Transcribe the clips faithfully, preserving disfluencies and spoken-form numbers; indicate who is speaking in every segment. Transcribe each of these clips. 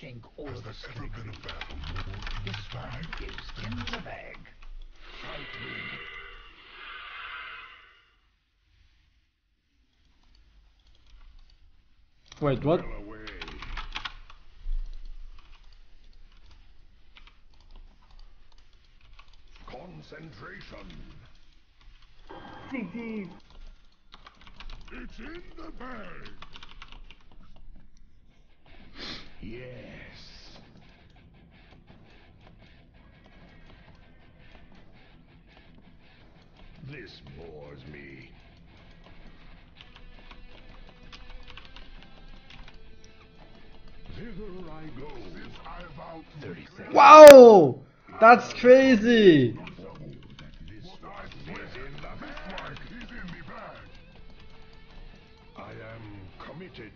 Speaker 1: think all of us can agree. This one is in the bag. Fight me.
Speaker 2: Wait, what?
Speaker 3: Concentration.
Speaker 4: C T.
Speaker 3: It's in the bag. Yes. This bores me. Thither I go. Since I vowed thirty seconds.
Speaker 2: Wow! That's crazy!
Speaker 3: I am committed.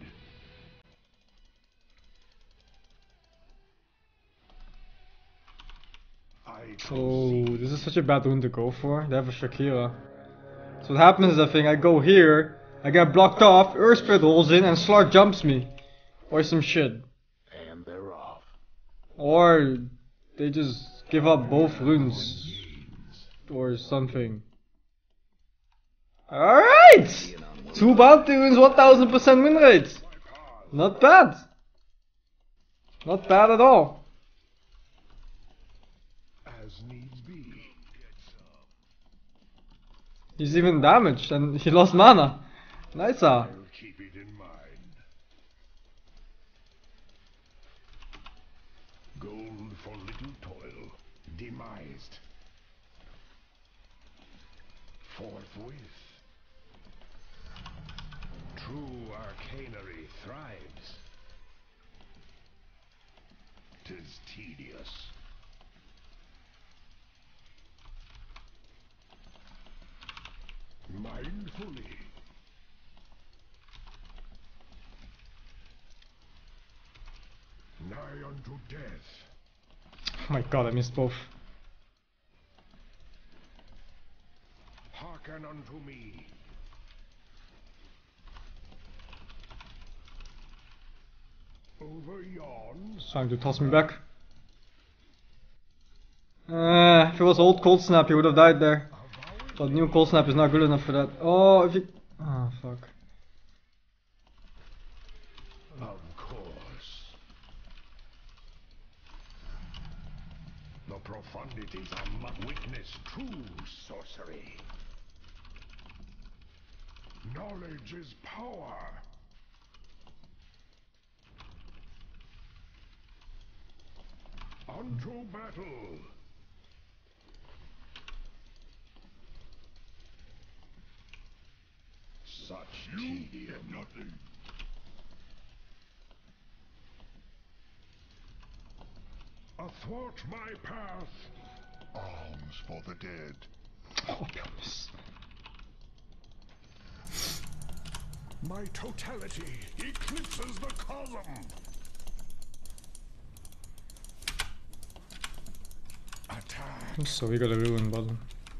Speaker 2: Oh, this is such a bad one to go for. They have a Shakira. So what happens is I think I go here, I get blocked off, Earth Spirit rolls in and Slark jumps me. Or some shit.
Speaker 1: And they're off.
Speaker 2: Or they just give up both runes. Or something. Alright! Two bounty runes, one thousand percent win rate. Not bad. Not bad at all. He's even damaged and he lost mana. Nice. Uh.
Speaker 3: Keep it in mind. Gold for little toil, demised. Forthwith. True arcanery thrives. 'Tis tedious. Mindfully. Nigh unto death.
Speaker 2: Oh my god, I missed both.
Speaker 3: Hearken unto me. Over yon.
Speaker 2: Trying to toss me back. Uh, if it was old Cold Snap, he would have died there. But new Cold Snap is not good enough for that. Oh, if you... Oh, fuck.
Speaker 3: Of course. The profundities are witness true sorcery. Knowledge is power. Unto battle. Such tedium. Nothing. Athwart my path. Alms for the dead.
Speaker 2: Oh, goodness.
Speaker 3: My totality eclipses the cosm. Attack.
Speaker 2: So we got a ruin bottom.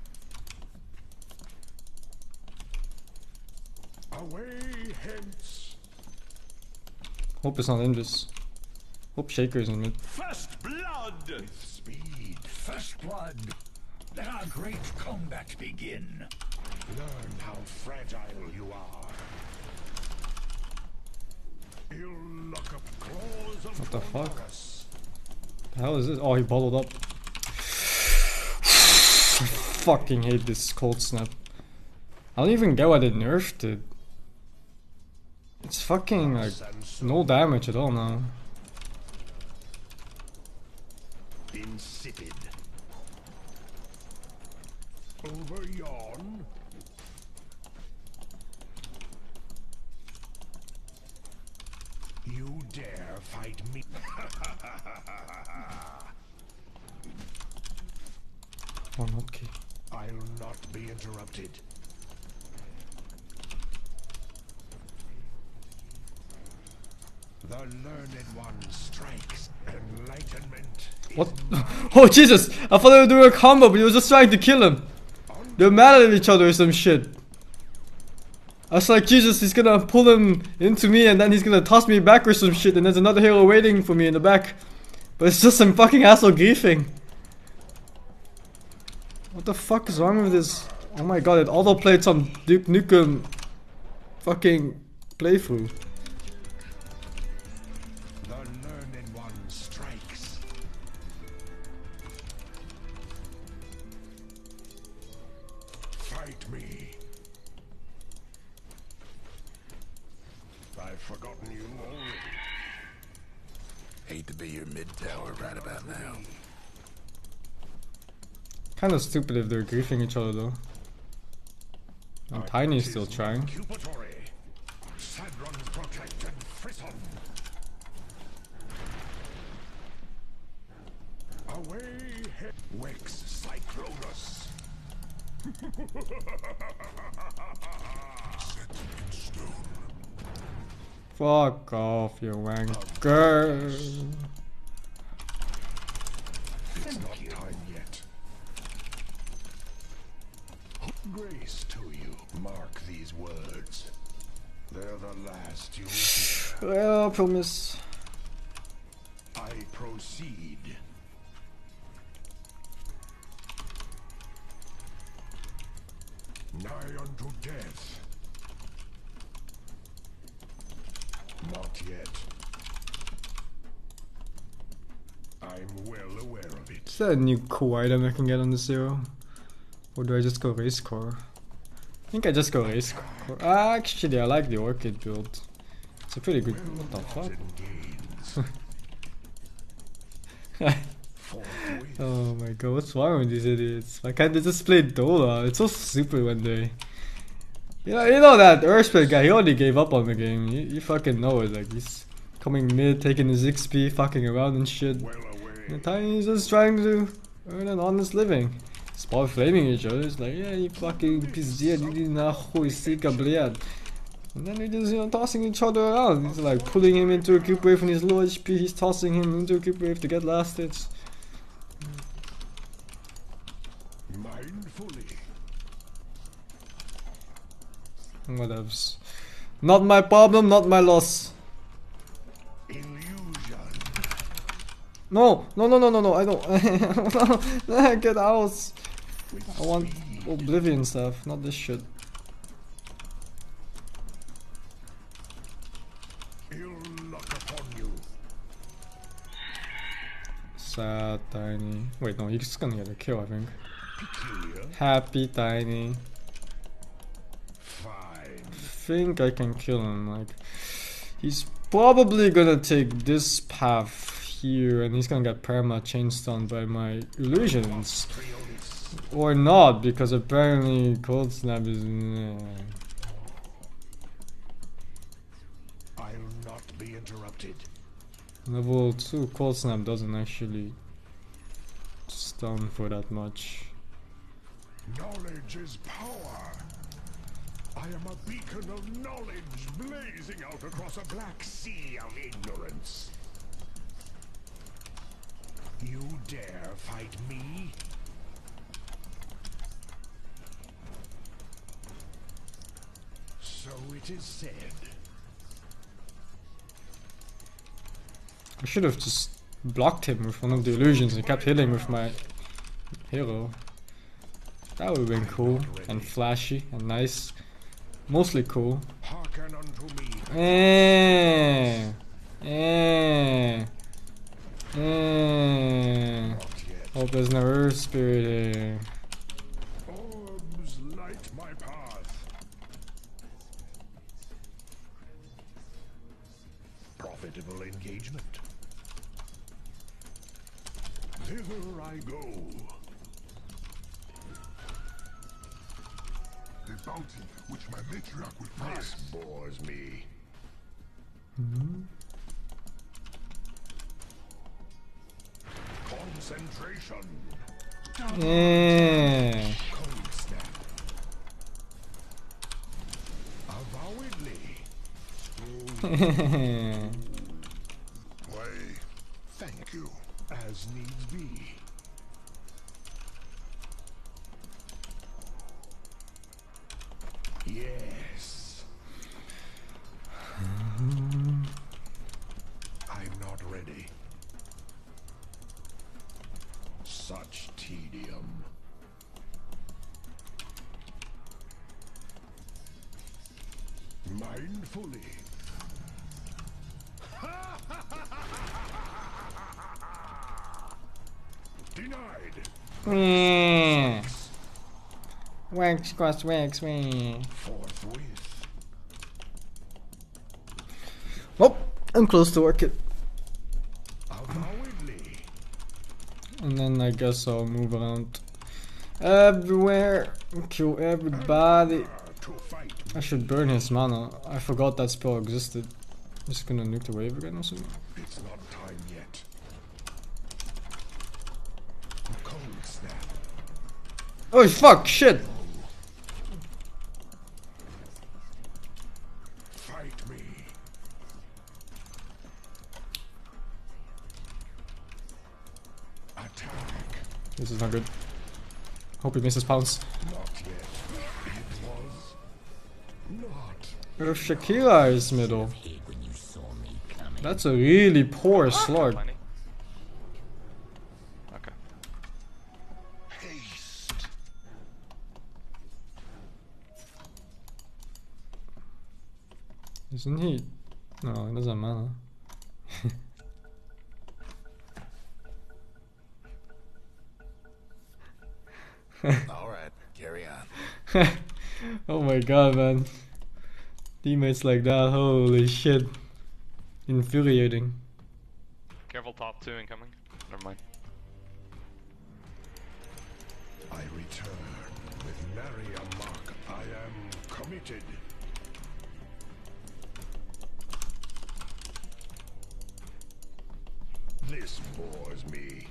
Speaker 3: Away hence.
Speaker 2: Hope it's not in this. Hope Shaker is in mid.
Speaker 3: First blood. With speed.
Speaker 1: First blood. Let our great combat begin.
Speaker 3: Learn how fragile you are. Ill luck of claws of
Speaker 2: What the fuck?
Speaker 3: Taurus.
Speaker 2: The hell is this? Oh, he bottled up. I fucking hate this Cold Snap. I don't even get why they nerfed it. It's fucking like no damage at all now.
Speaker 3: Insipid. Over yon. You dare fight me?
Speaker 2: Oh, okay.
Speaker 3: I'll not be interrupted. The learned one strikes. Enlightenment.
Speaker 2: What? Oh Jesus! I thought they were doing a combo, but he was just trying to kill him. They're mad at each other or some shit. I was like, Jesus, he's gonna pull him into me and then he's gonna toss me back or some shit and there's another hero waiting for me in the back. But it's just some fucking asshole griefing. What the fuck is wrong with this? Oh my god, it auto-played some Duke Nukem fucking playthrough.
Speaker 3: The learned one strikes. Fight me. I've forgotten you already.
Speaker 5: Hate to be your mid-tower right about now.
Speaker 2: Kinda stupid if they're griefing each other though. And Tiny's still trying.
Speaker 3: Cupatory. Sadron protect and frisson. Away, he- Wex Cyclonus. Set in stone.
Speaker 2: Fuck off, you wanker.
Speaker 3: It's not time yet. Grace to you. Mark these words. They're the last you'll hear.
Speaker 2: Well, promise.
Speaker 3: I proceed. Nigh unto death. Not yet. I'm well aware of it.
Speaker 2: Is that a new cool item I can get on the zero? Or do I just go race core? I think I just go race core. Ah, actually, I like the Orchid build. It's a pretty good. What the fuck? Oh my god, what's wrong with these idiots? Why can't they just play Dola? It's so stupid when they. You know, you know that Earthsplit guy, he already gave up on the game. You, you fucking know it. Like, he's coming mid, taking his X P, fucking around and shit.
Speaker 3: Well away.
Speaker 2: And Tiny's just trying to earn an honest living. Spot flaming each other. It's like, yeah, you fucking пиздец, иди нахуй, сика, блядь. And then they're just, you know, tossing each other around. He's like pulling him into a cube wave when he's low H P. He's tossing him into a cube wave to get last hits.
Speaker 3: Mindfully.
Speaker 2: Whatevs. Not my problem, not my loss.
Speaker 3: Illusion.
Speaker 2: No, no, no, no, no, no, I don't. Get out. I want Oblivion stuff, not this shit.
Speaker 3: Ill luck upon you.
Speaker 2: Sad Tiny. Wait, no, he's gonna get a kill, I think.
Speaker 3: Peculiar.
Speaker 2: Happy Tiny.
Speaker 3: Fine.
Speaker 2: Think I can kill him. Like, he's probably gonna take this path here, and he's gonna get perma chainstone by my illusions, or not, because apparently Cold Snap is. Uh,
Speaker 3: I'll not be interrupted.
Speaker 2: level two Cold Snap doesn't actually stun for that much.
Speaker 3: Knowledge is power. I am a beacon of knowledge blazing out across a black sea of ignorance. You dare fight me? So it is said.
Speaker 2: I should have just blocked him with one of the illusions and kept hitting with my hero. That would have been cool and flashy and nice. Mostly cool.
Speaker 3: Hearken unto me.
Speaker 2: Eh, eh, eh.
Speaker 3: Not yet.
Speaker 2: Hope there's no Earth Spirit here.
Speaker 3: Orbs light my path. Profitable engagement. Thither I go.
Speaker 1: The bounty which my matriarch will
Speaker 3: This
Speaker 1: prize.
Speaker 3: bores me. Concentration.
Speaker 2: Yeah.
Speaker 3: Cold snap. Avowedly.
Speaker 1: Why, thank you.
Speaker 3: As needs be. Yes. Such tedium. Mindfully. Denied.
Speaker 2: Meh. Wax, cross, wax, meh.
Speaker 3: Forthwith.
Speaker 2: Oh, I'm close to work it.
Speaker 3: Avowedly.
Speaker 2: And then I guess I'll move around everywhere. Kill everybody.
Speaker 3: To fight.
Speaker 2: I should burn his mana. I forgot that spell existed. Just gonna nuke the wave again or something.
Speaker 3: It's not time yet. Cold snap.
Speaker 2: Oh fuck, shit!
Speaker 3: Fight me. Attack.
Speaker 2: This is not good. Hope he misses pounce.
Speaker 3: Not yet. It was not.
Speaker 2: If Shakira is middle, that's a really poor slug.
Speaker 6: Plenty. Okay.
Speaker 3: Haste.
Speaker 2: Isn't he? No, it doesn't matter.
Speaker 5: All right, carry on.
Speaker 2: Oh my god, man. Teammates like that, holy shit. Infuriating.
Speaker 6: Careful, top two incoming. Never mind.
Speaker 3: I return with nary a mark. I am committed. This bores me.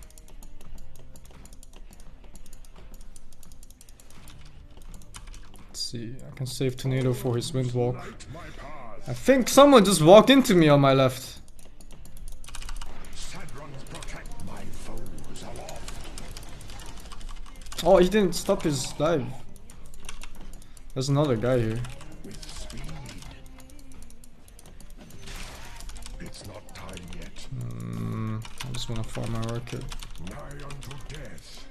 Speaker 2: Let's see, I can save Tornado for his Windwalk.
Speaker 3: Light my path.
Speaker 2: I think someone just walked into me on my left.
Speaker 3: Sadrons protect my foes aloft.
Speaker 2: Oh, he didn't stop his dive. There's another guy here.
Speaker 3: With speed. It's not time yet.
Speaker 2: Mm, I just wanna farm my rocket.
Speaker 3: Nigh unto death.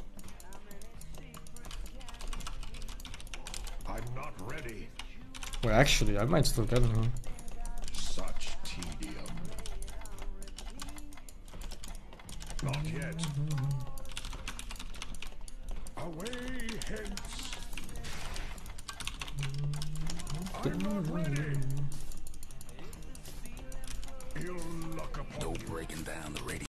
Speaker 3: I'm not ready.
Speaker 2: Well, actually, I might still get him.
Speaker 3: Such tedium. Not yet. Away hence. I'm not ready. Ill luck upon
Speaker 5: No
Speaker 3: you.
Speaker 5: breaking down the radio.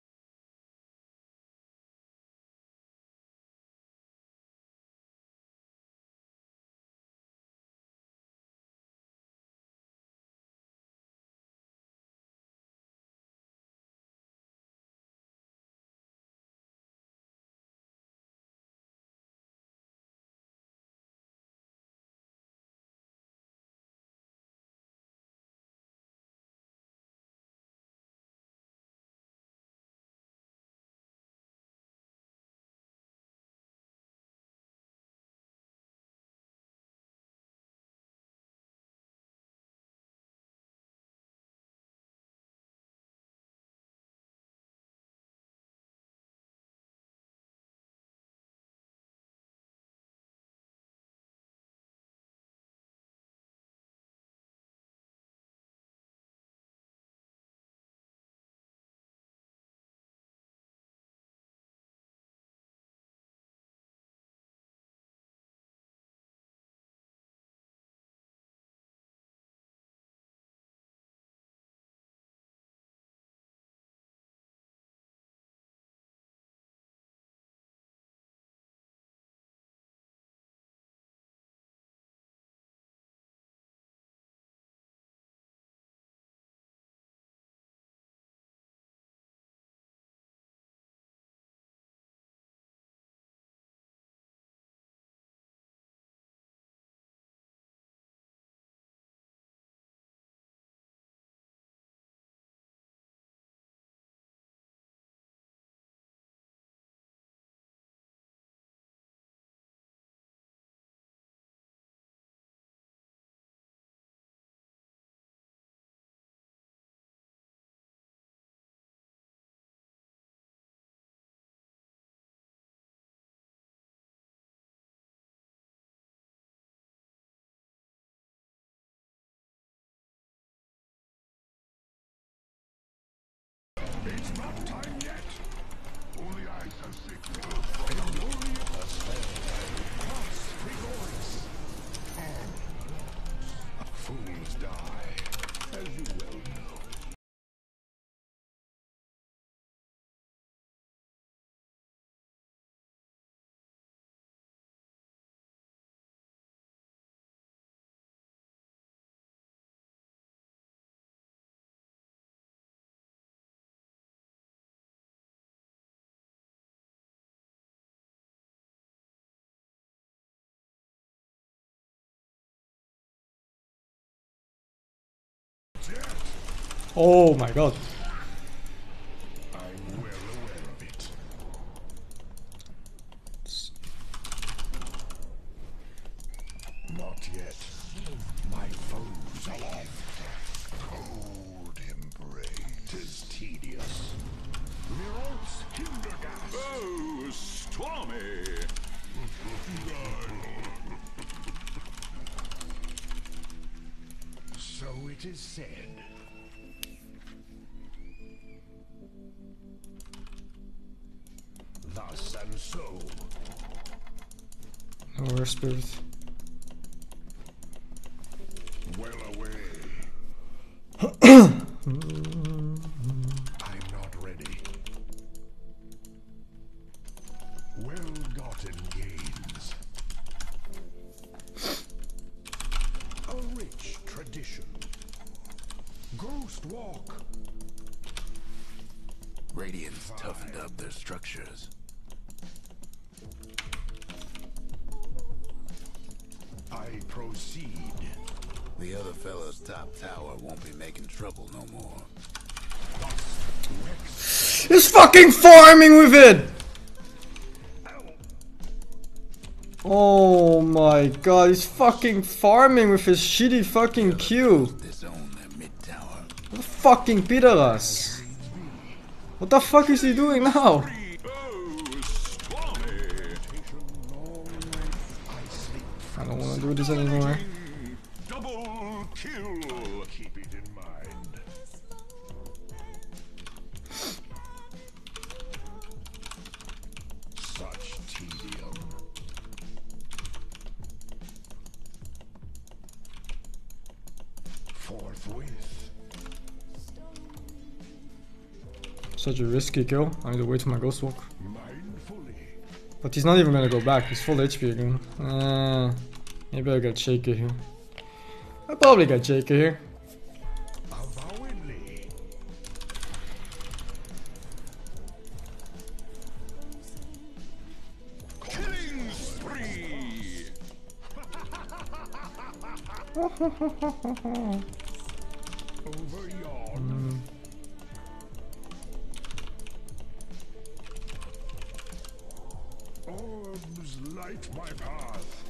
Speaker 3: Not time yet.
Speaker 1: Only I shall seek the
Speaker 3: Cross Grigorius. Fools die, as you well know.
Speaker 2: Oh my god.
Speaker 3: I'm well aware of it. Not yet. My foes are off. Cold embrace. 'Tis tedious. Mirot's Hindergas. Oh, stormy. So it is said. Thus and so.
Speaker 2: Nowhere spirit.
Speaker 3: Well away. I'm not ready. Well-gotten gains. A rich tradition. Ghost walk.
Speaker 5: Radiant's toughened up their structures.
Speaker 3: I proceed.
Speaker 5: The other fella's top tower won't be making trouble no more.
Speaker 2: He's fucking farming with it! Oh my god, he's fucking farming with his shitty fucking Q.
Speaker 5: Disown their mid tower.
Speaker 2: What a fucking pideras. What the fuck is he doing now? I don't wanna do this anymore.
Speaker 3: Double kill. Keep it in mind. Such tedium. Forthwith.
Speaker 2: Such a risky kill. I need to wait for my ghost walk.
Speaker 3: Mindfully.
Speaker 2: But he's not even gonna go back. He's full H P again. Uh, maybe I got shaky here. I probably got shaky here.
Speaker 3: Avowedly. Killing spree. Over yon. Orbs light my path.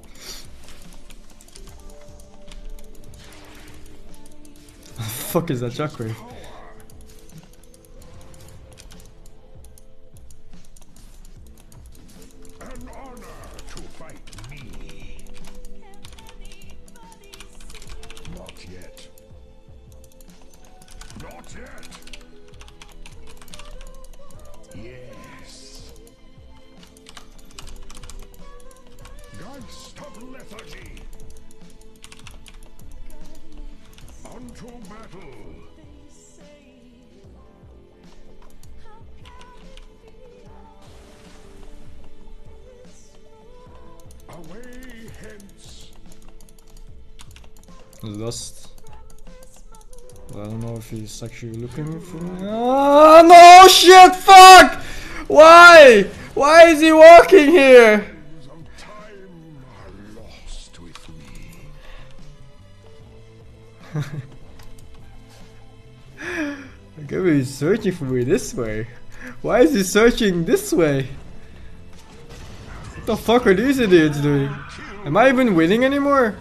Speaker 2: Fuck is that Jackwave?
Speaker 3: An honor to fight me. Not yet. Not yet. Yes. Geist of lethargy. Unto battle. Away hence.
Speaker 2: There's dust. I don't know if he's actually looking for me. Oh no shit! Fuck! Why? Why is he walking here?
Speaker 3: Things of time are lost with me.
Speaker 2: Okay, he's searching for me this way. Why is he searching this way? What the fuck are these idiots doing? Am I even winning anymore?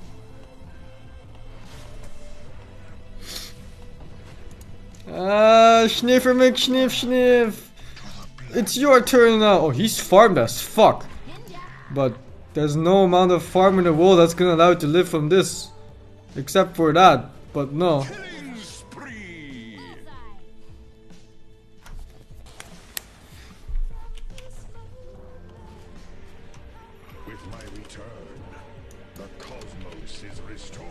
Speaker 2: Ah, Schniffer McSniff Sniff. It's your turn now. Oh, he's farmed as fuck. But there's no amount of farm in the world that's gonna allow you to live from this. Except for that. But no.
Speaker 3: Killing spree. my return. The cosmos is restored.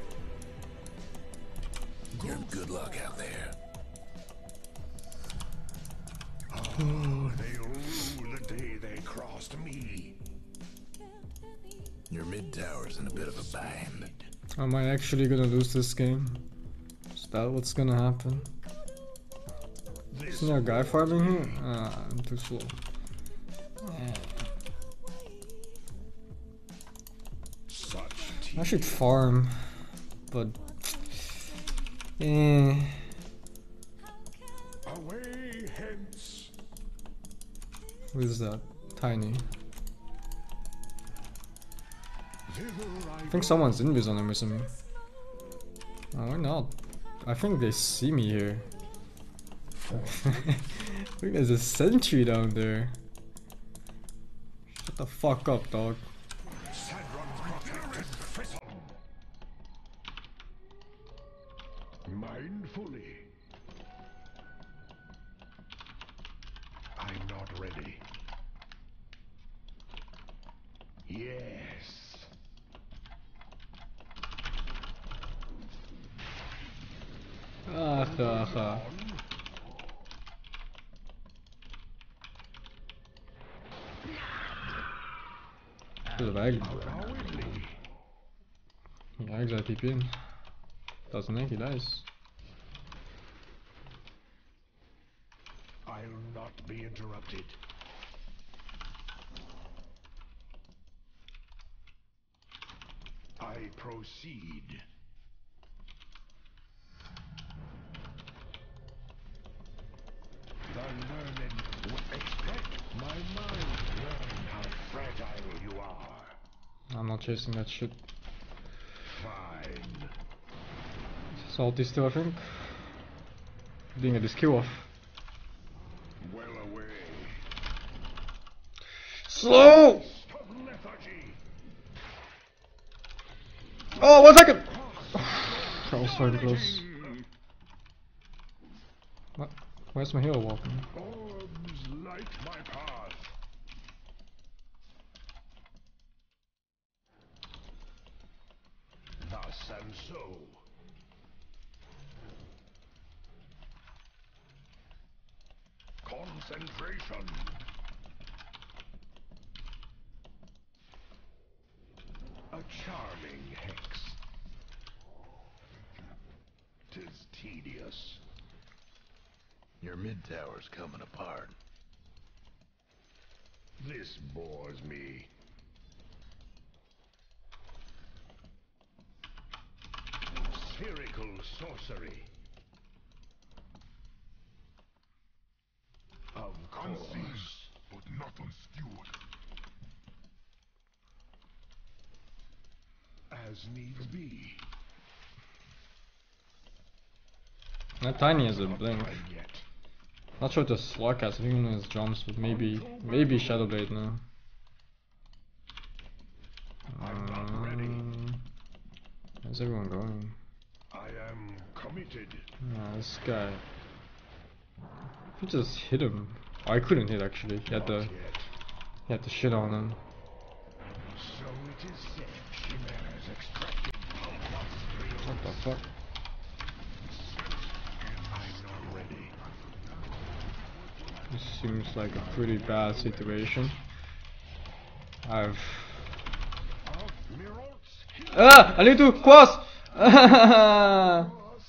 Speaker 5: You're good luck out there.
Speaker 3: Oh, they'll rue the day they crossed me.
Speaker 5: Your mid tower's in a bit of a bind.
Speaker 2: Am I actually gonna lose this game? Is that what's gonna happen?
Speaker 3: This
Speaker 2: Isn't there a guy farming here? Ah, I'm too slow.
Speaker 3: such
Speaker 2: I should farm, but eh.
Speaker 3: away hence.
Speaker 2: Who is that? Tiny.
Speaker 3: Thither I
Speaker 2: I think someone's invis on him or something. Oh, why not? I think they see me here. I think there's a sentry down there. Shut the fuck up, dog.
Speaker 3: Sadron's protected Fison. Mindfully. I'm not ready. Yes.
Speaker 2: Ah, ha, ha. Should have egged.
Speaker 3: Cowardly.
Speaker 2: He eggs I T P in. Doesn't egg, he dies.
Speaker 3: I'll not be interrupted. I proceed. The learned would expect my mind. Learn how fragile you are.
Speaker 2: I'm not chasing that shit.
Speaker 3: Fine.
Speaker 2: Salty still, I think. Didn't get this kill off.
Speaker 3: Well away.
Speaker 2: Slow!
Speaker 3: Stop lethargy.
Speaker 2: Oh, one second! That was so close. What? Where's my hero walking?
Speaker 3: Orbs light my path. Thus and so. Concentration. A charming hex. Tis tedious.
Speaker 5: Your mid tower's coming apart.
Speaker 3: This bores me. Spherical sorcery. Of
Speaker 1: Unseen,
Speaker 3: course.
Speaker 1: but not unskewered.
Speaker 3: As needs be.
Speaker 2: That Tiny has a blink.
Speaker 3: And yet.
Speaker 2: Not sure if the Slug has, I think he has jumps, but maybe, maybe Shadowblade now.
Speaker 3: I'm not ready.
Speaker 2: Um, where's everyone going?
Speaker 3: I am committed.
Speaker 2: Ah, this guy. If he just hit him. Oh, I couldn't hit actually. He had
Speaker 3: Not
Speaker 2: the,
Speaker 3: yet.
Speaker 2: he had the shit on him.
Speaker 3: So it is said chimeras extracted from what's
Speaker 2: What the fuck?
Speaker 3: I'm not ready.
Speaker 2: This seems like a pretty bad situation. I've.
Speaker 3: Of Mirot's
Speaker 2: Ah! I need to cross!
Speaker 3: Exor.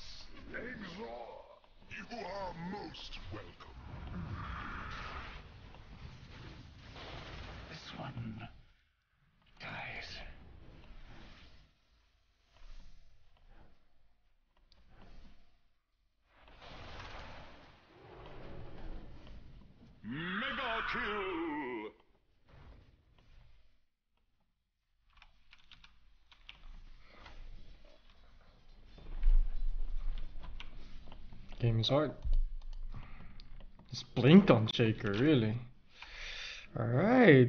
Speaker 1: You are most welcome.
Speaker 5: This one dies.
Speaker 3: Mega kill.
Speaker 2: Game is hard. It's blink on Shaker, really. Alright.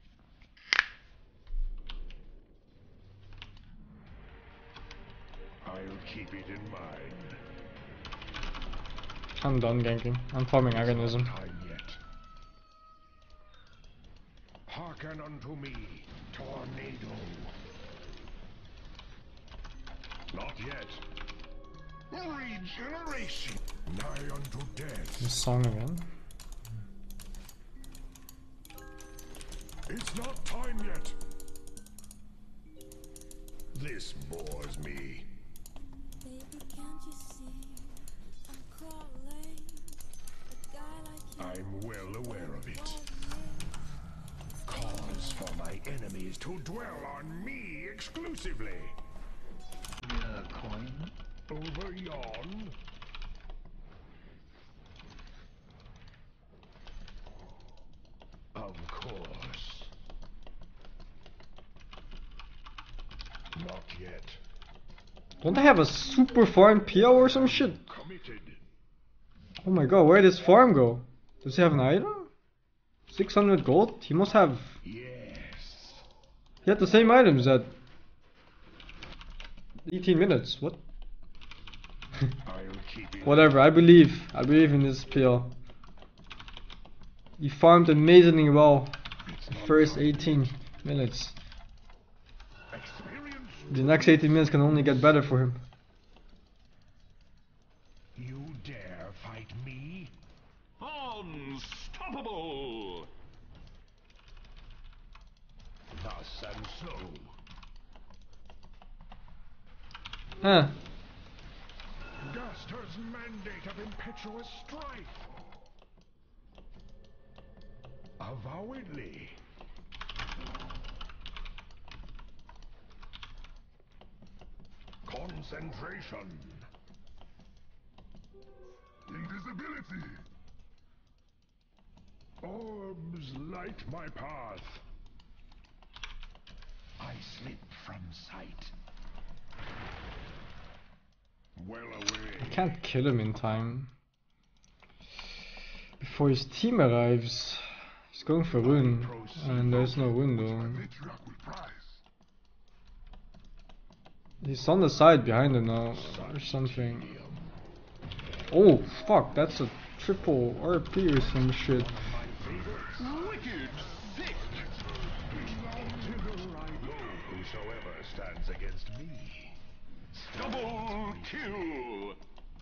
Speaker 3: I I'll keep it in mind.
Speaker 2: I'm done ganking. I'm farming agonism.
Speaker 3: Time yet. Hearken unto me, tornado. Not yet. Regeneration. Nigh unto death.
Speaker 2: This song again.
Speaker 3: It's not time yet. This bores me.
Speaker 7: Baby, can't you see? I'm crawling. A guy like you.
Speaker 3: I'm well aware of it. Cause for my enemies to dwell on me exclusively.
Speaker 1: Yeah, coin.
Speaker 3: Over yon. Of course. Not yet.
Speaker 2: Don't they have a super farm P O or some shit?
Speaker 3: Committed.
Speaker 2: Oh my god, where did this farm go? Does he have an item? six hundred gold? He must have...
Speaker 3: Yes.
Speaker 2: He had the same items at... eighteen minutes, what?
Speaker 3: I'll keep it.
Speaker 2: Whatever, I believe. I believe in this P L. He farmed amazingly well. The first eighteen minutes.
Speaker 3: Experience.
Speaker 2: The next eighteen minutes can only get better for him.
Speaker 3: You dare fight me?
Speaker 1: Unstoppable!
Speaker 3: Thus and so.
Speaker 2: Huh.
Speaker 3: Gaster's mandate of impetuous strife. Avowedly. Concentration. Invisibility. Orbs light my path. I slip from sight. Well away.
Speaker 2: I can't kill him in time. Before his team arrives. He's going for rune. And there's no window.
Speaker 3: Matriarch will prize.
Speaker 2: He's on the side behind him now. Or something. Oh, fuck. That's a triple R P or some shit.
Speaker 1: Wicked sick!
Speaker 3: Thither I go, whosoever stands against me.
Speaker 1: Double kill!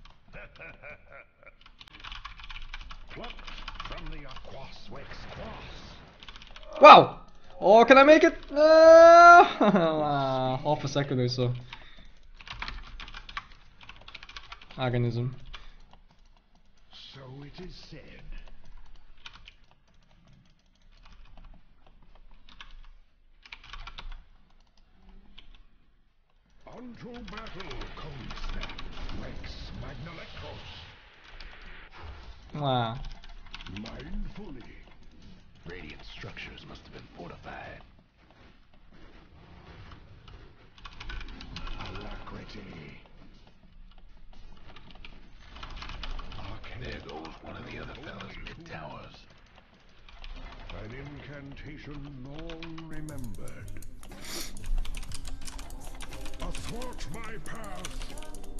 Speaker 3: Plucked from the Aquaswex Quas.
Speaker 2: Wow! Oh, can I make it? Uh, half a second or so. Agonism.
Speaker 3: So it is said. Unto battle, Cone Snap, Rex Magnalectros.
Speaker 2: Wow.
Speaker 3: Mindfully.
Speaker 5: Radiant structures must have been fortified.
Speaker 3: Alacrity.
Speaker 5: There goes one of the other fellas mid-towers.
Speaker 3: An incantation long remembered. Athwart my path.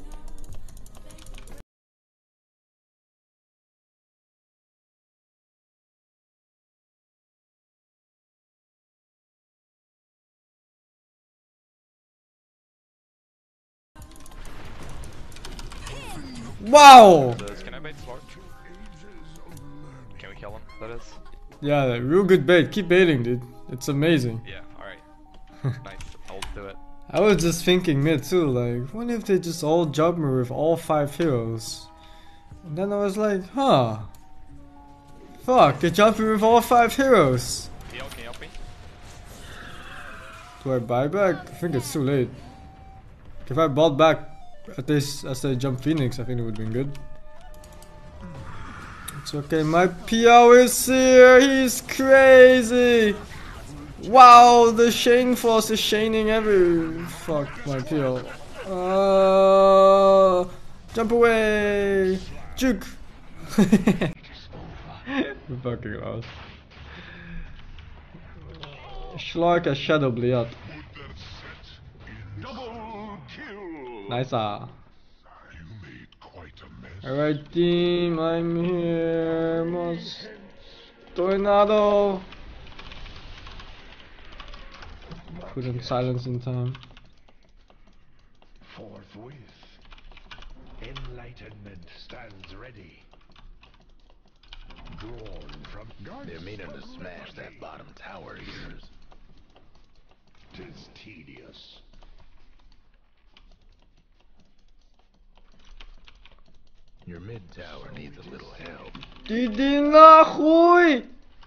Speaker 2: Wow!
Speaker 6: Does, can I bait Slort? Can we kill him, that is?
Speaker 2: Yeah, like, real good bait. Keep baiting, dude. It's amazing.
Speaker 6: Yeah, alright. Nice, I'll do it.
Speaker 2: I was just thinking mid too, like, what if they just all jump me with all five heroes? And then I was like, huh. Fuck, they jumped me with all five heroes.
Speaker 6: Theo, can you help me?
Speaker 2: Do I buy back? I think it's too late. If I bought back at this as they jump Phoenix, I think it would have been good. It's okay, my P O is here, he's crazy! Wow, the Shane Force is shaning every... Fuck my P O. Uh, jump away! Juke! We fucking lost. Schlark as Shadow Bliat.
Speaker 1: Double
Speaker 3: kill.
Speaker 2: Nice. Ah.
Speaker 1: You made quite a mess.
Speaker 2: Alright, team, I'm here. Most tornado. Couldn't silence in time.
Speaker 3: Forthwith, enlightenment stands ready. Drawn from
Speaker 5: They're meaning to smash that bottom tower of yours.
Speaker 3: Tis tedious.
Speaker 5: Your mid tower needs a little help.
Speaker 2: Иди нахуй!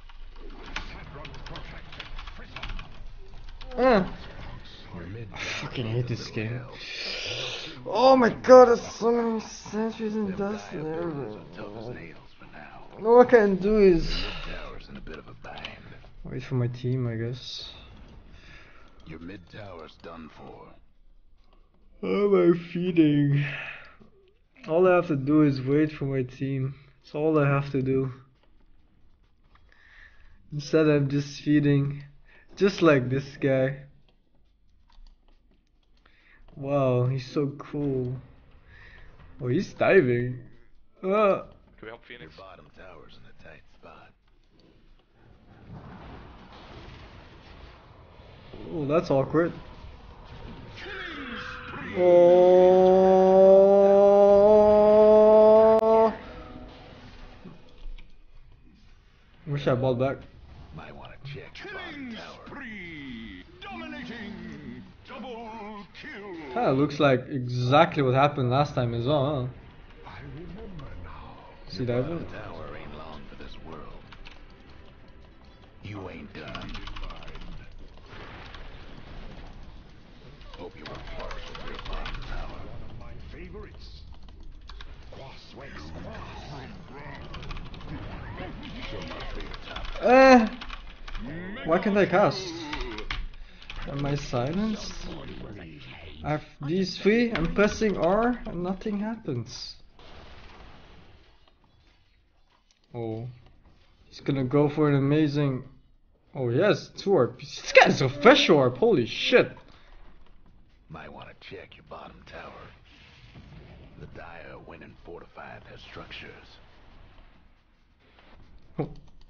Speaker 2: Uh,
Speaker 5: Your mid
Speaker 2: I
Speaker 5: tower
Speaker 2: fucking hate
Speaker 5: needs a
Speaker 2: this
Speaker 5: little
Speaker 2: game.
Speaker 5: help.
Speaker 2: Oh my god, there's so many sentries and
Speaker 5: Them
Speaker 2: dust and
Speaker 5: dire buildings
Speaker 2: everything.
Speaker 5: are tough as nails for now.
Speaker 2: All I can do is
Speaker 5: Mid tower's in a bit of a bind.
Speaker 2: wait for my team, I guess.
Speaker 5: Your mid tower's done for.
Speaker 2: How am I feeding? All I have to do is wait for my team. That's all I have to do. Instead I'm just feeding. Just like this guy. Wow, he's so cool. Oh, he's diving. Uh,
Speaker 6: Can we help
Speaker 5: Your
Speaker 6: Phoenix?
Speaker 5: bottom tower's in a tight spot.
Speaker 2: oh, that's awkward. Oh. Wish I bought back.
Speaker 5: Might want to check your bottom tower.
Speaker 3: Spree, dominating, double kill.
Speaker 2: Kinda looks like exactly what happened last time as well, huh?
Speaker 3: I remember now.
Speaker 2: See that?
Speaker 5: Bottom tower ain't long for this world. You ain't done. Hope you were partial to your bottom tower.
Speaker 3: One of my favorites. Quas Wex Quas.
Speaker 5: So much for your top.
Speaker 2: Eh, why can't I cast? Am I silenced? I have these three, I'm pressing R and nothing happens. Oh, he's gonna go for an amazing... Oh yes, two orb. This guy's a fresh orb, holy shit.
Speaker 5: Might want to check your bottom tower. The dire went and fortified their structures.
Speaker 2: Oh.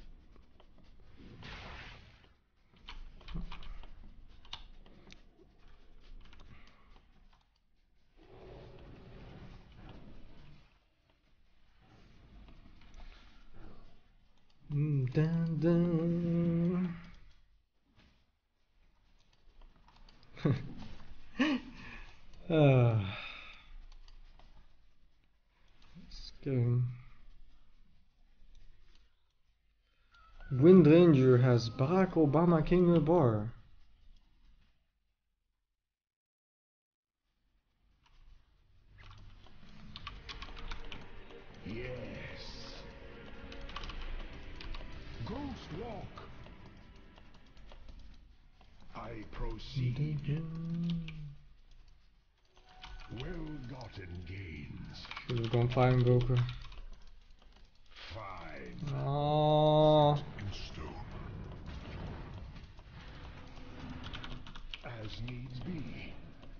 Speaker 2: Mm, dun, dun. Ah. This game. Wind Ranger has Barack Obama King of Bar.
Speaker 3: Yes. Ghost walk. I proceed. Well-gotten gains.
Speaker 2: Should have gone Fire Broker.
Speaker 3: Fine.
Speaker 2: Oh,
Speaker 1: In stone.
Speaker 3: As needs be.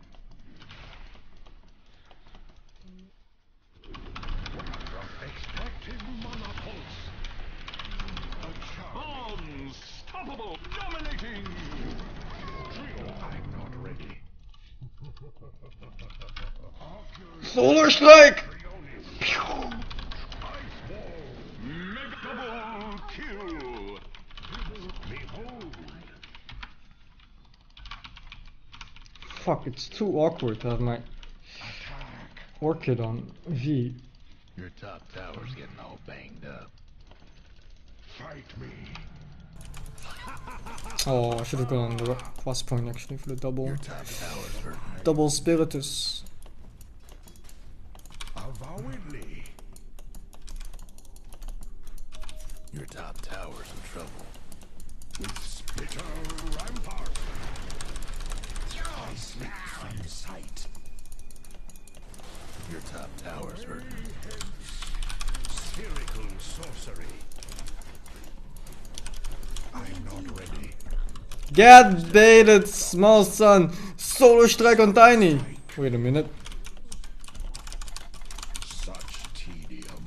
Speaker 3: From extractive mana pulse. A charm. Unstoppable. Dominating. Trio. I'm not ready.
Speaker 2: Solar Strike!
Speaker 3: Double kill. Behold.
Speaker 2: Fuck, it's too awkward to have my
Speaker 3: Attack.
Speaker 2: Orchid on V.
Speaker 5: Your top tower's getting all banged up.
Speaker 3: Fight me.
Speaker 2: Oh, I should have gone on the plus point actually for the double.
Speaker 5: Your top tower's hurting.
Speaker 2: Double Spiritus.
Speaker 3: Avowedly.
Speaker 5: Your top tower's in trouble.
Speaker 3: With Spitter Rampart. I slip from sight.
Speaker 5: Your top tower's hurting.
Speaker 3: Spherical sorcery. I'm not ready.
Speaker 2: Get baited, small son. Solar Strike on Tiny. Wait a minute.
Speaker 3: Such tedium.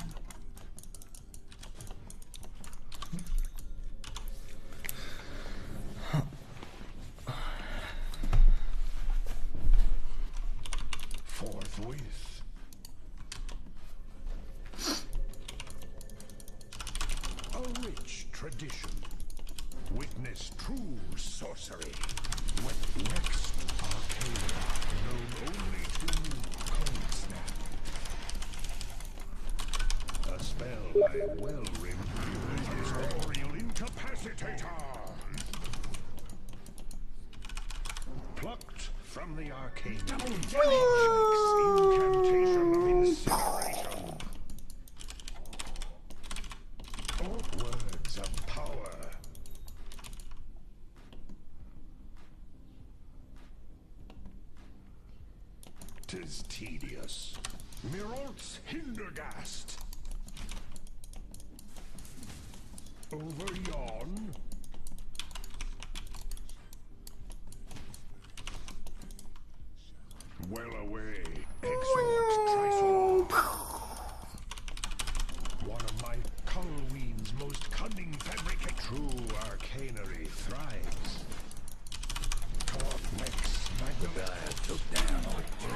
Speaker 3: Forthwith. A rich tradition. Witness true sorcery. Next arcana, known only to Cold Snap. A spell I well remember is Oriel Incapacitator. Plucked from the arcane. Incantation of incineration. Or words of power. Tis tedious. Mirolt's Hindergast. Over yon. Well away. Exorc's Trisolon. One of my Halloween's most cunning fabricate. True arcanery thrives. Torflex Magnified took down.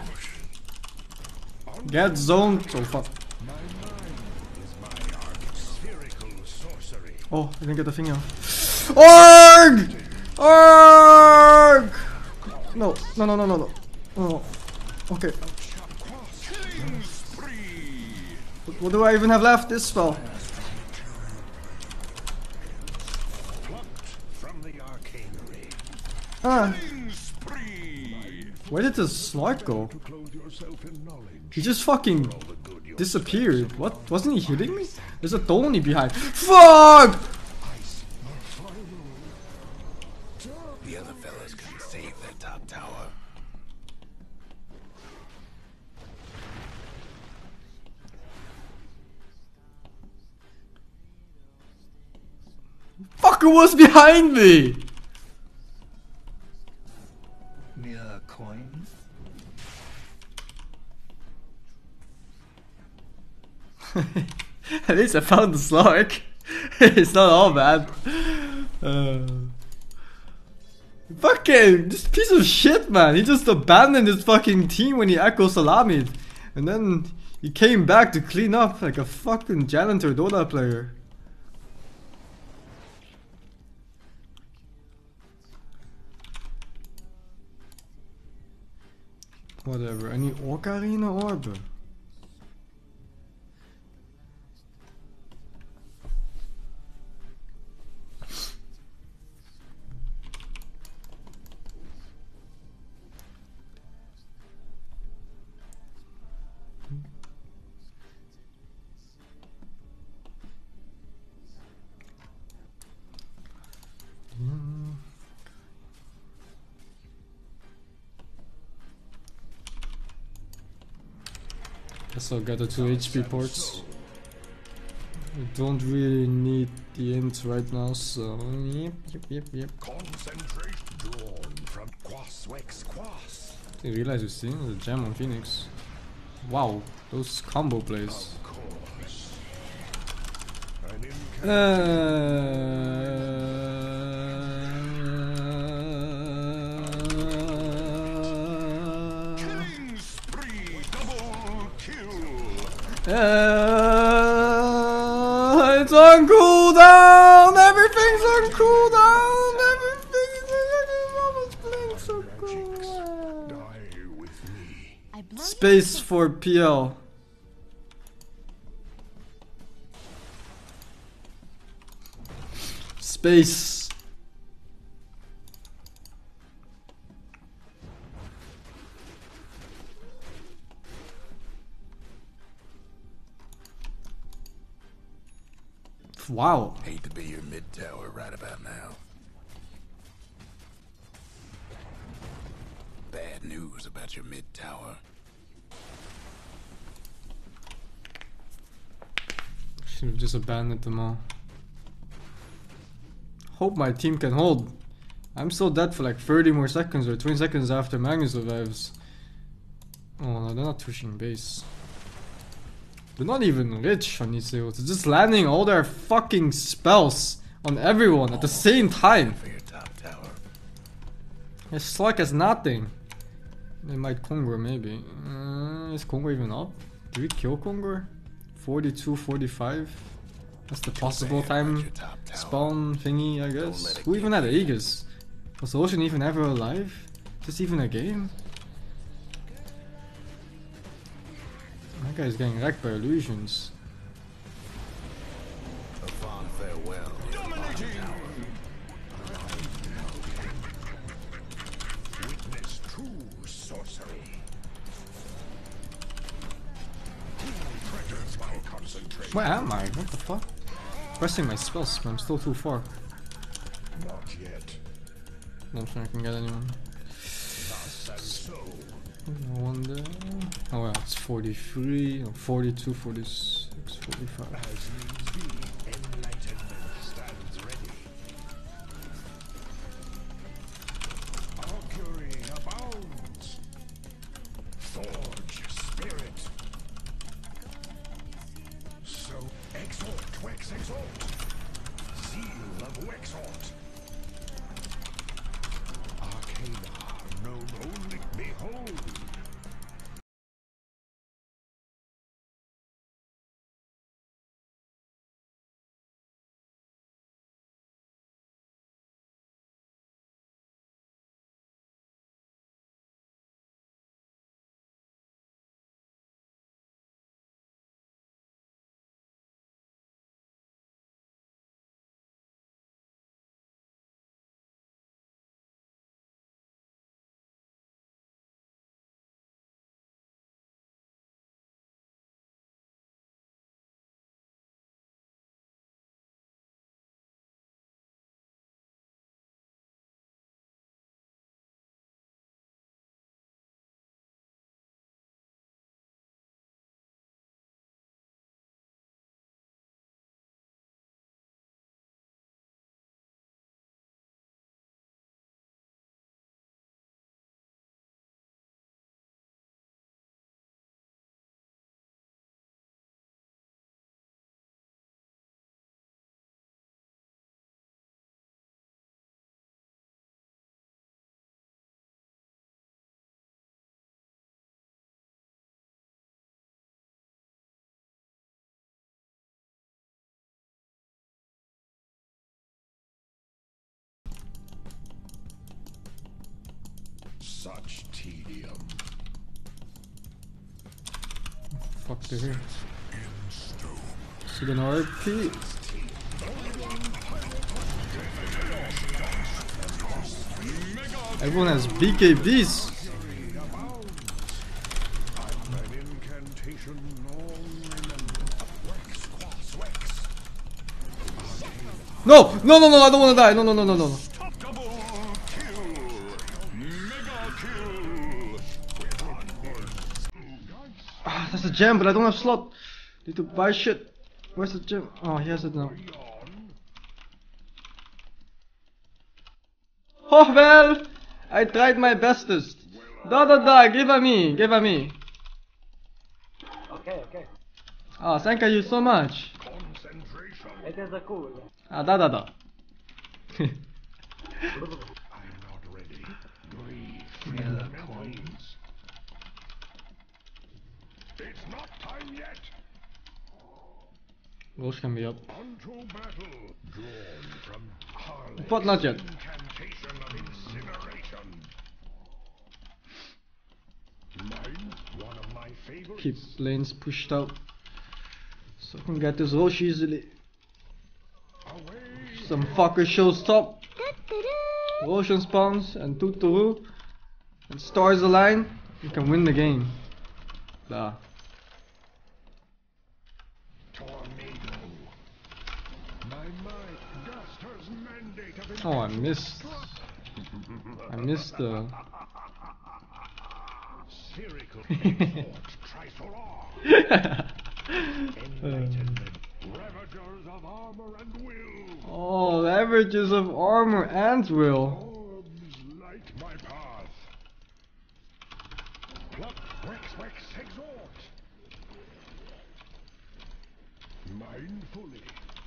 Speaker 2: Get zoned. Oh fuck.
Speaker 3: My mind is my arc. Spherical sorcery.
Speaker 2: Oh, I didn't get the thing out. Org! Org! No, no, no, no, no, no. Oh, okay. What, what do I even have left? This spell.
Speaker 3: Plucked from the arcanery.
Speaker 2: Ah,
Speaker 3: Spree.
Speaker 2: where did the Slark go?
Speaker 3: To clothe yourself in knowledge.
Speaker 2: He just fucking
Speaker 3: All the good your
Speaker 2: disappeared. What? Wasn't he hitting me? There's a Tony behind. Fuck!
Speaker 3: ice are final.
Speaker 5: The other fellas can save their top tower.
Speaker 2: Fucker was behind me!
Speaker 1: Mere coin?
Speaker 2: At least I found the Slark. It's not all bad. Uh, fucking this piece of shit, man. He just abandoned his fucking team when he Echo Salami'd. And then he came back to clean up like a fucking janitor Dota player. Whatever, any Ocarina Orb? Guess I'll get the two H P ports. I don't really need the int right now, so yep, yep, yep, yep.
Speaker 3: Concentration drawn from Quaswex Quas.
Speaker 2: Didn't realize you're seeing the gem on Phoenix. Wow, those combo plays.
Speaker 3: Of course. An incantation.
Speaker 2: Uh,
Speaker 3: Killing spree, double kill.
Speaker 2: uh, it's on cooldown! Everything's on cooldown! Everything's almost playing so cool.
Speaker 3: Die with me.
Speaker 7: I blow
Speaker 2: Space for P L. Space. Wow.
Speaker 5: Hate to be your mid tower right about now. Bad news about your mid tower.
Speaker 2: Should have just abandoned them all. Hope my team can hold. I'm still dead for like thirty more seconds or twenty seconds after Magnus revives. Oh no, they're not pushing base. They're not even rich on these heroes. They're just landing all their fucking spells on everyone at the same time.
Speaker 5: For your top tower.
Speaker 2: It's Slug has nothing. They might Conquer maybe. Uh, is Conquer even up? Did we kill Conquer? forty-two, forty-five? That's the possible time
Speaker 5: Your top tower.
Speaker 2: spawn thingy, I guess.
Speaker 5: let it
Speaker 2: Who even had Aegis? Was Ocean even ever alive? Is this even a game? That guy's getting wrecked by illusions.
Speaker 5: A fond farewell.
Speaker 3: Dominating! Witness true sorcery. Treasures by concentration.
Speaker 2: Where am I? What the fuck? Pressing my spells, but I'm still too far.
Speaker 3: Not yet.
Speaker 2: I don't think I can get anyone.
Speaker 3: Thus and so.
Speaker 2: No one there. Oh yeah, it's forty-three, no, forty-two, forty-six, forty-five.
Speaker 3: As needs be, enlightenment stands ready. Augury abounds. Forge spirit. So exhort, Wex exhort. Seal of Wexhort. Arcana known only. Behold. Such tedium.
Speaker 2: Fuck they're here. Should an R P? Everyone has B K Bs.
Speaker 3: An incantation long remembered. Wex, quas, Wex.
Speaker 2: No! No, no, no, I don't want to die. No, no, no, no, no.
Speaker 3: Double kill. Mega kill.
Speaker 2: Ah, that's a gem, but I don't have slot. Need to buy shit. Where's the gem? Oh, he has it now. Oh well, I tried my bestest. Da da da, give a me, give a me.
Speaker 4: Okay, okay.
Speaker 2: Ah, thank you so much.
Speaker 3: Concentration.
Speaker 4: It is a cool.
Speaker 2: Ah, da da da.
Speaker 3: I'm not ready. Breathe. Feel the coins. It's not time yet.
Speaker 2: Roche can be up.
Speaker 3: Unto battle. Drawn from Harley.
Speaker 2: But not yet.
Speaker 3: Incantation of incineration. Mine, one of my favorites.
Speaker 2: Keep lanes pushed out. So I can get this Roche easily.
Speaker 3: Away.
Speaker 2: Some fucker shows top. Roshan spawns and Tuturu. And stars align. You can win the game. Da.
Speaker 3: Tornado. My might, Duster's mandate of
Speaker 2: Oh, I missed. I missed the.
Speaker 3: Spherical export, tries for all. Enlightenment, ravagers of armor and will.
Speaker 2: Oh, averages of armor and will.
Speaker 3: Orbs light my path. Pluck Wex, Wex, exhort! Mindfully.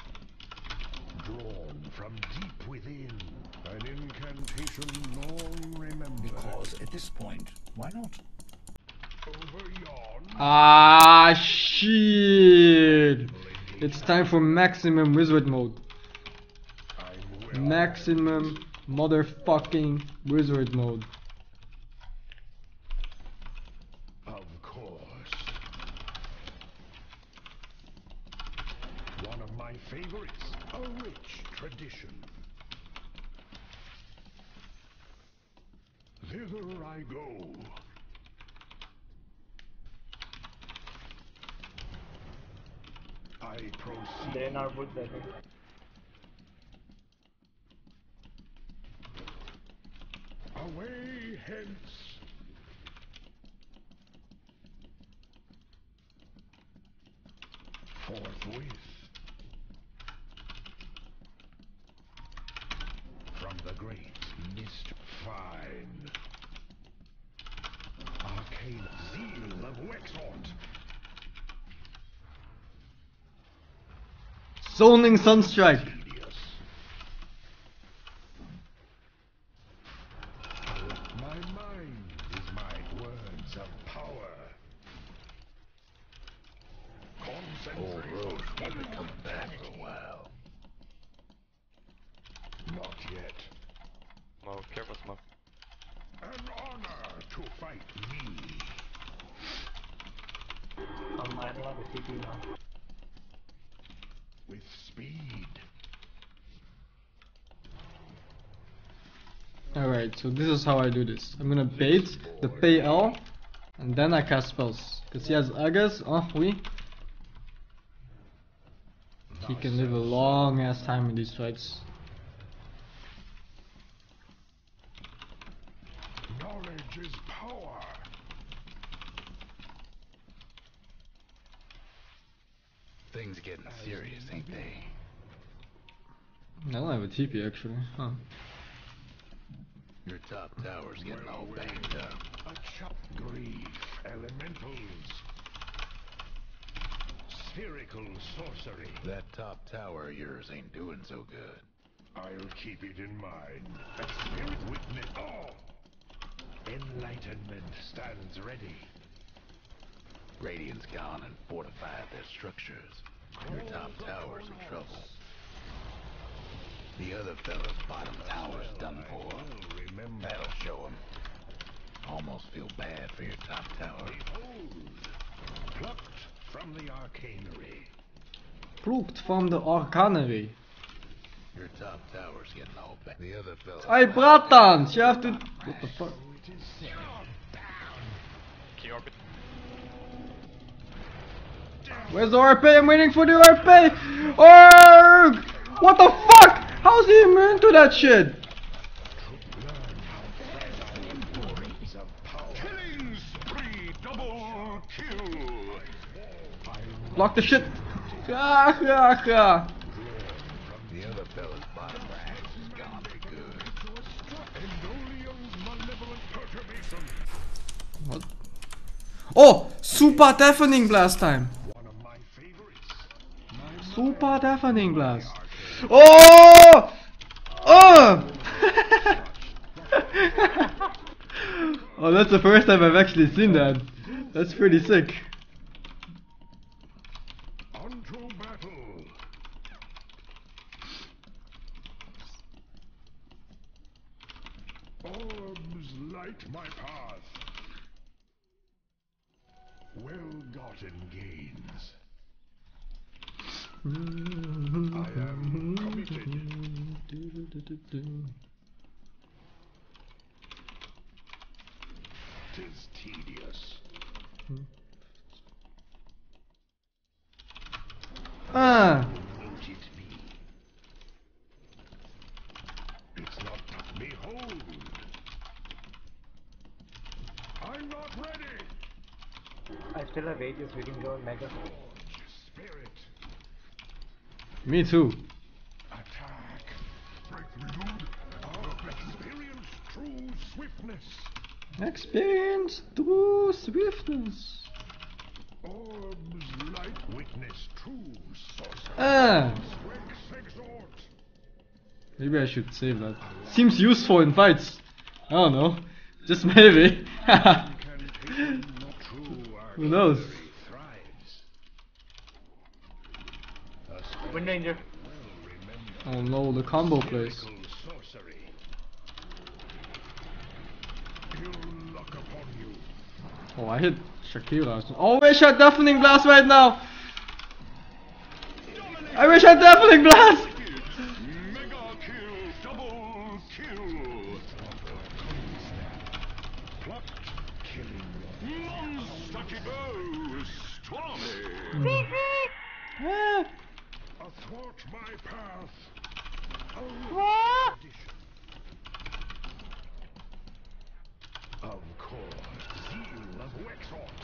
Speaker 3: Drawn from deep within. An incantation long remembered.
Speaker 1: Because at this point, why not?
Speaker 3: Over yon.
Speaker 2: Ah, shit! It's time for maximum wizard mode.
Speaker 3: I'm well
Speaker 2: Maximum motherfucking wizard mode.
Speaker 3: Of course. One of my favorites, a rich tradition. Thither I go. I proceed.
Speaker 4: They are both there.
Speaker 3: Away hence. Forthwith. From the great mist fine. Arcane zeal of Wexhort.
Speaker 2: Zoning Sunstrike.
Speaker 3: Tedious. My mind is my words of power.
Speaker 5: Old
Speaker 3: Concentrate.
Speaker 5: Roach won't be coming back for a while.
Speaker 3: Not yet.
Speaker 6: Oh, careful smoke.
Speaker 3: An honor to fight me.
Speaker 4: Um, I don't have a C P now.
Speaker 3: With speed.
Speaker 2: Alright, so this is how I do this. I'm gonna bait the P L and then I cast spells. Cause he has Agas, oh oui. He can live a long ass time in these fights.
Speaker 3: Knowledge is power.
Speaker 5: Things are getting serious, ain't they?
Speaker 2: I don't have a T P actually, huh.
Speaker 5: Your top tower's getting all banged up.
Speaker 3: A chop grief. Elementals. Spherical sorcery.
Speaker 5: That top tower of yours ain't doing so good.
Speaker 3: I'll keep it in mind. A spirit witness. Oh! Enlightenment stands ready.
Speaker 5: Radiant's gone and fortified their structures. Your top tower's in trouble. The other fella's bottom tower's done for.
Speaker 3: Well, remember.
Speaker 5: That'll show him. Almost feel bad for your top tower.
Speaker 3: Behold, plucked from the arcanery.
Speaker 2: Plucked from the Arcanery.
Speaker 5: Your top tower's getting all back. The other fella's
Speaker 2: Hey bratan, you have to... What the fuck?
Speaker 3: It is said.
Speaker 6: Key orbit.
Speaker 2: Where's the R P? I'm waiting for the R P! Org! What the fuck? How's he immune to that shit?
Speaker 3: Killing spree, double kill.
Speaker 2: Block the shit! Ah, ah, ah.
Speaker 5: The other fella's bottom rags is gone for good.
Speaker 3: Endolium's malevolent perturbation.
Speaker 2: What? Oh! Super deafening blast time!
Speaker 3: One of my favorites.
Speaker 2: Super deafening blast! Oh! Oh! Oh, that's the first time I've actually seen that. That's pretty sick.
Speaker 3: Unto battle. Orbs light my path. Well-gotten gains. I am committed. Tis tedious.
Speaker 2: Ah!
Speaker 3: Won't it be? It's not. Behold! I'm not ready!
Speaker 4: I still have ages waiting for Mega.
Speaker 3: Spirit,
Speaker 2: Me too.
Speaker 3: attack! Prelude of experience true swiftness.
Speaker 2: Experience through swiftness.
Speaker 3: Orbs light witness true sorcery.
Speaker 2: Ah,
Speaker 3: Rex exhort.
Speaker 2: maybe I should save that. Seems useful in fights. I don't know. Just maybe.
Speaker 3: Incantation, true
Speaker 2: Who knows?
Speaker 3: artillery thrives. A spell
Speaker 4: Wind Ranger.
Speaker 3: well remembered.
Speaker 2: Oh no, the combo plays.
Speaker 3: Miracle sorcery. Ill luck upon you.
Speaker 2: Oh, I hit Shakira. Oh, I wish I had Deafening Blast right now. I wish I had Deafening Blast.
Speaker 3: Mega kill, double kill. Plucked, killing. Monster Kibo, Stormy.
Speaker 2: Ah.
Speaker 3: Athwart my path. A addition. Of course, zeal of Wexhort.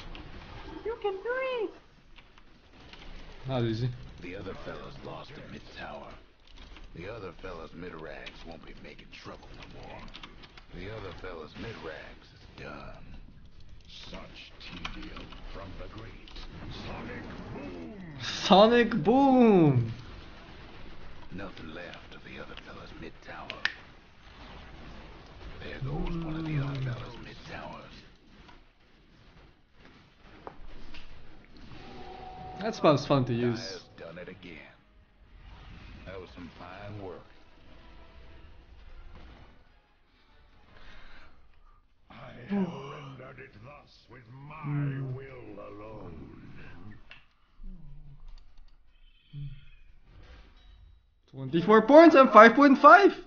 Speaker 2: Not easy.
Speaker 5: The other fellas lost at mid tower. The other fellas mid-rags won't be making trouble no more. The other fellas mid-rags is done.
Speaker 3: Such tedium from the great Sonic Boom.
Speaker 2: Sonic Boom.
Speaker 5: Nothing left of the other fellas mid-tower. There goes one of the other fellas mid-towers.
Speaker 2: That spell's fun to use.
Speaker 5: Dire's done it again. That was some fine work.
Speaker 3: I have rendered it thus with my will alone.
Speaker 2: twenty-four points and five point five.